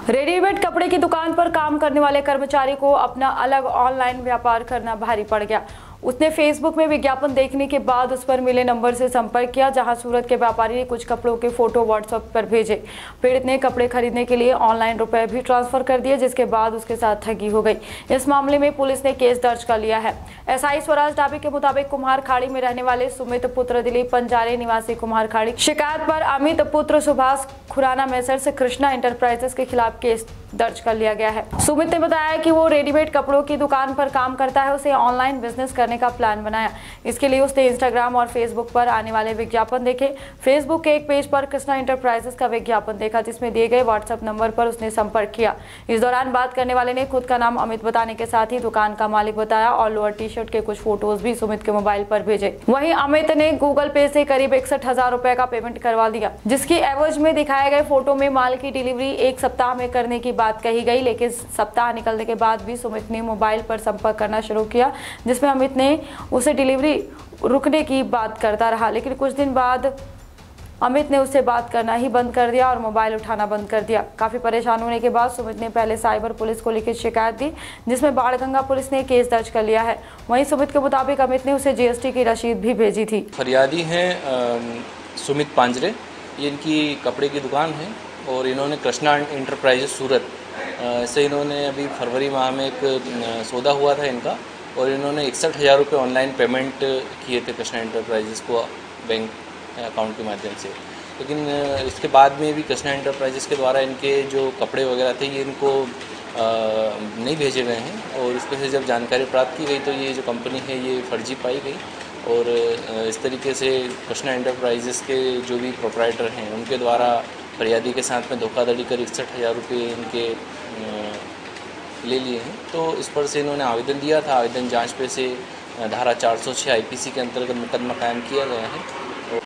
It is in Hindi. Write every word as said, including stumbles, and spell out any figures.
रेडीमेड कपड़े की दुकान पर काम करने वाले कर्मचारी को अपना अलग ऑनलाइन व्यापार करना भारी पड़ गया। उसने फेसबुक में विज्ञापन देखने के बाद उस पर मिले नंबर से संपर्क किया, जहां सूरत के व्यापारी ने कुछ कपड़ों के फोटो व्हाट्सएप पर भेजे। पीड़ित ने कपड़े खरीदने के लिए ऑनलाइन रुपए भी ट्रांसफर कर दिए, जिसके बाद उसके साथ ठगी हो गई। इस मामले में पुलिस ने केस दर्ज कर लिया है। एसआई स्वराज डाबी के मुताबिक कुम्हार खाड़ी में रहने वाले सुमित पुत्र दिलीप पंजारे निवासी कुम्हार खाड़ी शिकायत पर अमित पुत्र सुभाष खुराना मेसर्स कृष्णा इंटरप्राइजेस के खिलाफ केस दर्ज कर लिया गया है। सुमित ने बताया कि वो रेडीमेड कपड़ों की दुकान पर काम करता है। उसे ऑनलाइन बिजनेस करने का प्लान बनाया। इसके लिए उसने इंस्टाग्राम और फेसबुक पर आने वाले विज्ञापन देखे। फेसबुक के एक पेज पर कृष्णा इंटरप्राइजेस का विज्ञापन देखा, जिसमें दिए गए व्हाट्सएप नंबर पर उसने संपर्क किया। इस दौरान बात करने वाले ने खुद का नाम अमित बताने के साथ ही दुकान का मालिक बताया और लोअर टी शर्ट के कुछ फोटोज भी सुमित के मोबाइल पर भेजे। वहीं अमित ने गूगल पे से करीब इकसठ हजार रुपए का पेमेंट करवा दिया, जिसकी एवज में दिखाए गए फोटो में माल की डिलीवरी एक सप्ताह में करने की बात कही गई। लेकिन सप्ताह निकलने के बाद भी सुमित ने मोबाइल पर संपर्क करना शुरू किया, जिसमें अमित ने उसे डिलीवरी रुकने की बात करता रहा। लेकिन कुछ दिन बाद अमित ने उससे बात करना ही बंद कर दिया और मोबाइल उठाना बंद कर दिया। काफी परेशान होने के बाद सुमित ने पहले साइबर पुलिस को लिखित शिकायत दी, जिसमें बाणगंगा पुलिस ने केस दर्ज कर लिया है। वहीं सुमित के मुताबिक अमित ने उसे जीएसटी की रसीद भी भेजी थी। फरियादी हैं सुमित पांजरे, ये इनकी कपड़े की दुकान है और इन्होंने कृष्णा इंटरप्राइजेस सूरत से इन्होंने अभी फरवरी माह में एक सौदा हुआ था इनका, और इन्होंने इकसठ हज़ार रुपये ऑनलाइन पेमेंट किए थे कृष्णा इंटरप्राइजेस को बैंक अकाउंट के माध्यम से। लेकिन इसके बाद में भी कृष्णा इंटरप्राइजेस के द्वारा इनके जो कपड़े वगैरह थे ये इनको नहीं भेजे गए हैं, और इस पर से जब जानकारी प्राप्त की गई तो ये जो कंपनी है ये फर्जी पाई गई। और इस तरीके से कृष्णा इंटरप्राइजेस के जो भी प्रोप्राइटर हैं उनके द्वारा फरियादी के साथ में धोखाधड़ी कर इकसठ हज़ार रुपये इनके ले लिए हैं। तो इस पर से इन्होंने आवेदन दिया था। आवेदन जांच पे से धारा चार सौ छः आईपीसी के अंतर्गत मुकदमा कायम किया गया है।